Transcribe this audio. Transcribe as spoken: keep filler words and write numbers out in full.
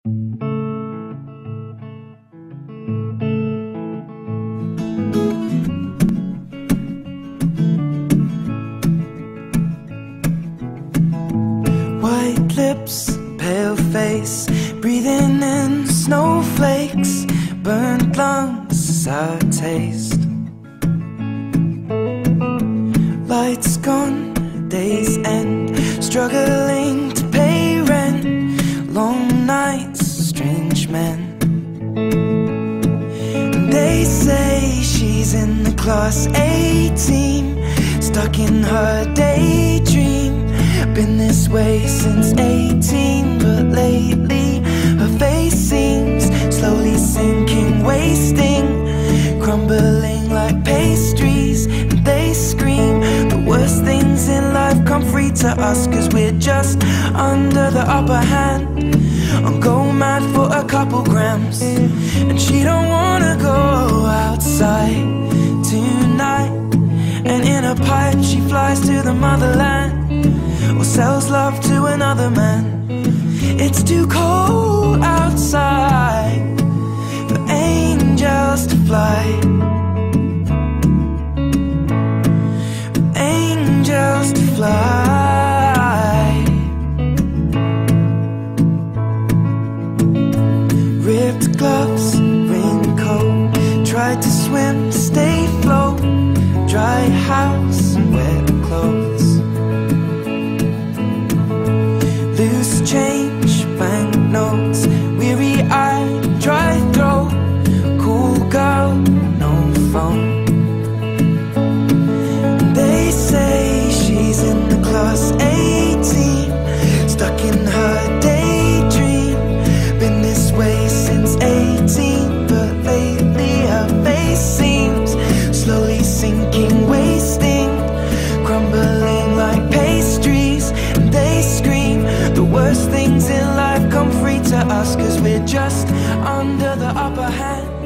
White lips, pale face, breathing in snowflakes, burnt lungs as I taste. Lights gone, days end, struggling to pay rent, long nights, strange men. They say she's in the class A team, stuck in her daydream. Been this way since eighteen, but lately her face seems slowly sinking, wasting, crumbling like pastries. And they scream the worst things in life come free to us, cause we're just under the upper hand. I'm go mad for a couple grams, and she don't wanna go outside tonight. And in a pipe she flies to the motherland, or sells love to another man. It's too cold outside for angels to fly, for angels to fly. Ripped gloves, raincoat, tried to swim, stay afloat. Dry house and wet clothes, loose change, banknotes, weary-eyed, dry throat, cool girl, no phone. They say she's in the class A team, stuck in her daydream. Been this way since eighteen, but lately her face seems slowly sinking, wasting, crumbling like pastries. And they scream the worst things in life come free to us, cause we're just under the upper hand.